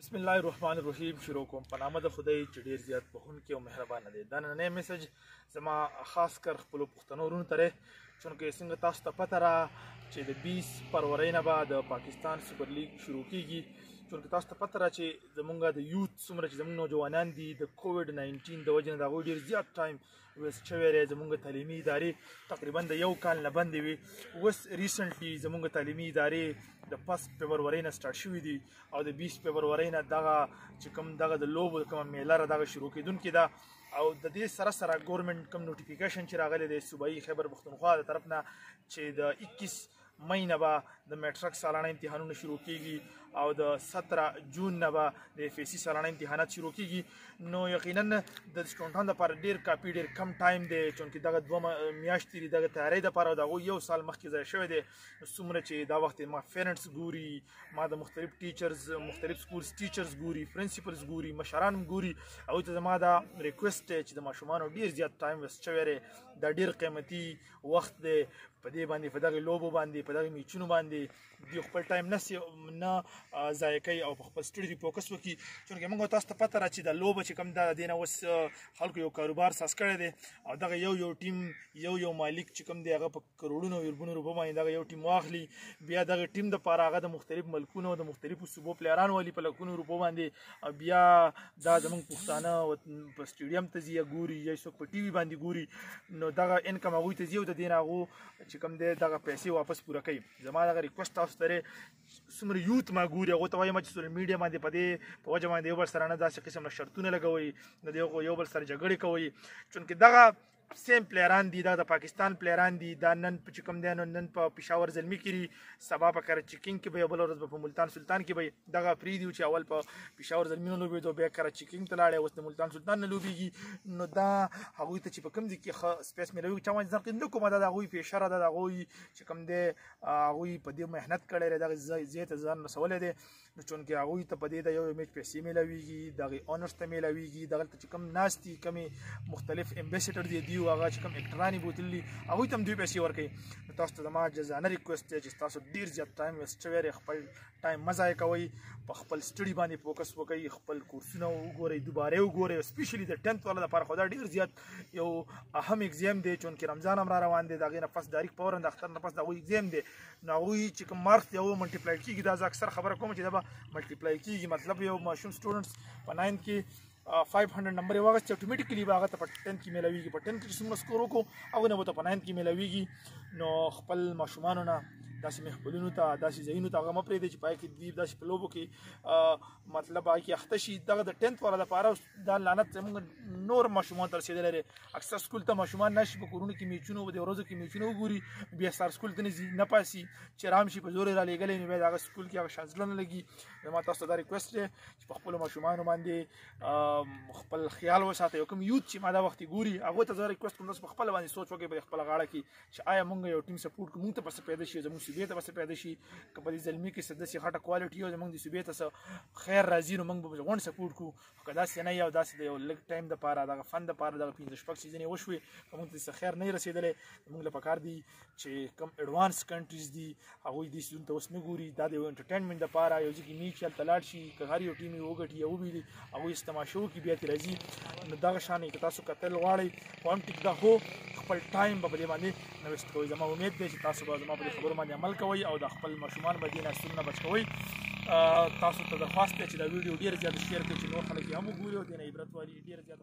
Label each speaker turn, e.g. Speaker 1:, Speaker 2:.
Speaker 1: بسم الله الرحمن الرحیم شروع کوم په نامه د خدای چې ډیر زیات بخښونکی او مهربانه دی. دا نننی میسج زما خاص کر خپلو پښتنو وروڼو ته دی، چونکې څنګه تاسو ته پته را چې د 20 فروری نه به د پاکستان سوپر لیګ شروع کیږي. چونکې تاسو ته پته را چې زمونږ د یوت څومره چې زمونږ نوجوانان دي د کووډ 19 د وجې نه د هغوی ډېر زیات ټایم ویسټ شوی دی. زمونږ تعلیمي ادارې تقریبا د 1 کال نه بندې وي. اوس ریسنټلی زمونږ تعلیمي ادارې د 1 فبرورۍ نه سټارټ شوي دي او د 20 فبرورۍ نه دغه چې کوم دغه د لوبو کومه میله را دغه شروع کیدونکې ده. او د دې سره سره ګورنمنټ کوم نوټیفیکیشن چې راغلی دی صوبایي خیبر پښتونخوا د طرف نه چې د 21 مئی نه به د میټرک سالانه امتحانونه شروع کیږي او د 17 جون نه به د اف ایس سی سالانه امتحانات شروع کیږي. نو یقینا د سټوډنټانو لپاره ډیر کافي ډیر کم ټایم دی، چونکې دغه 2 میاشتې دي دغه تیاری لپاره او د هغوی 1 سال مخکې ځای شوی دی. څومره چې دا وخت ما پیرنټس ګوري، ما د مختلف ټیچرز مختلف سکولز ټیچرز ګوري، پرنسپلز ګوري، مشران ګوري. هغوی ته زما دا ریکویسټ دی چې د ماشومانو ډیر زیات ټایم ویسټ شوی دی. دا ډیر قیمتي وخت دی په دې باندې، په دغه لوبو باندې، په دغه میچونو باندې دوی خپل ټایم نه ضایع کوي او په خپل سټډي فوکس وکړي. چونکې موږ تاسو ته پته را چې د لوبه چې کوم د دې نه اوس خلکو یو کاروبار ساز کړی دی او دغه یو ټیم یو مالک چې کوم دی هغه په کروڑونو او اربونو روپو باندې دغه یو ټیم واخلي، بیا دغه ټیم دپاره هغه د مختلف ملکونو د مختلفو صوبو پلیران والي په لکونو روپو باندې، او بیا دا زموږ پښتانه په سټیډیم ته ځي یا ګوري یا څوک په ټي وي باندې ګوري. نو دغه انکم هغوی ته ځي او د دې نه هغو چې کوم دی دغه پیسې واپس پوره کوي. زما دغه ریکویسټ تاسو ته دی، څومره یوت ما ګوري هغو ته وایم چې سوشل میډیا باندې په دې په وجه باندې یو بل سره نه داسې قسم نه شرطونه لګوئ، نه د یو بل سره جګړې کوئ. چونکې دغه سیم پلیران دي، دا د پاکستان پلیران دي. دا نن چې کوم دی نن په پېښور زلمي کې دي، سبا په کراچي کینګ کې به، بله ورځ به په ملتان سلطان کې به. دغه پرېږدي چې اول په پېښور زلمي نه لوبېدو، بیا کراچي کینګ ته لاړی، اوس د ملتان سلطان نه لوبېږي. نو دا هغوی ته چې په کوم ځای کې ښه سپیس میلوي، چا باندې تنقید نه کومه، دا د هغوی پېشه ده، د هغوی چې کوم دی هغوی په دې محنت کړی دی، دغه ځای ته ځان رسولی دی. نو چونکې هغوی ته په دې د یو میچ پیسې میلاویږي، دغې اونرز ته میلاویږي. دغلته چې کوم ناست دي، کومې مختلف امبیسیډر دي، دوی هغه چې کوم اکټران یې بوتلي هغوی ته هم دوی پیسې ورکوي. نو تاسو ته زما جزانه ریکویسټ دی چې تاسو ډېر زیات ټایم ویسټ شوی دی، خپل ټایم مه ضایع کوئ، په خپل سټډي باندې فوکس وکړئ، خپل کورسونه وګورئ، دوباره یې وګورئ. سپیشلي د 10th والا دپاره خو دا ډېر زیات یو اهم اگزام دی، چونکې رمضان هم را روان دی، د هغې نه پس ډایرکټ فوراً د اختر نه پس د هغوی اگزام دی. نو هغوی چې کوم مارکس دی هغه ملټیپلای کېږي. دا زه اکثر خبره کوم چې دا به ملټیپلای کېږي، مطلب یو ماشوم سټوډنټس په 9th کې 500 نمبر یې واخیست، اټومیټیکلي به هغه ته په 10th کې میلاویږي. په 10th کې چې څومره سکور وکړو هغوی نه به ته په 9th کې میلاویږي. نو خپل ماشومانو نه داسې محفلونو ته، داسې ځایونو ته هغه مه پرېږدئ چې په هغې کې دوی داسې په لوبو کې مطلب هغې کې اخته شي. دغه د 10th والا دپاره دا لعنت زموږ نور ماشومانو ته رسېدلی دی. اکثر سکول ته ماشومان نه شي، په کورونو کې میچونه، د ورځو کې میچونه وګوري، بیا سهار سکول ته نه ځي، نه پاسي، چې رام شي په زور یې رالېږلی، نو بیا د هغه سکول کې هغه شانزله نه لګي. زما تاسو ته دا ریکویسټ دی چې په خپلو ماشومانو باندې خپل خیال وساتئ. یو کوم یوت چې ما دا وخت یې ګوري هغو ته زه ریکویسټ کوم تاسو په خپله باندې سوچ وکړئ په خپله غاړه کې چې آیا موږ یو ټیم سپورټ کوو، موږ ته به څه پیدا شي، زموږ صوبې ته به څه پیدا شي. که په دې زلمي کې څه داسې غټه کوالټي او زموږ د صوبې ته څه خیر راځي نو موږ به غونډ سپورټ کوو. خو که داسې نه وي او داسې د یو لږ ټایم دپاره، دغه فن دپاره، دغه 5-6 سیزنې وشوې، که موږ ته څه خیر نه وي رسېدلی، موږ له پکار دي چې کوم اډوانس کنټریز دي هغوی دې سیزونو ته اوس نه ګوري. دا د یو انټرټینمنټ دپاره یو ځای کې میچ هلته لاړ شي، که هر یو ټیم یې وګټي یا وبیلي، هغوی یې تماشه وکړي، بیا ترې راځي. نو دغه شان که تاسو کتل غواړئ خو هم ټیک ده، خو خپل ټایم به په دې باندې نه ویسټ کوئ. زما امید دی چې تاسو به زما په دې خبرو باندې عمل کوئ او د خپل ماشومان به دې ناستون نه بچ کوئ. تاسو ته درخواست دی چې دا ویډیو ډېر زیات شیر کړئ چې نور خلک یې هم وګوري او دې نه عبرت والي ډېر زیات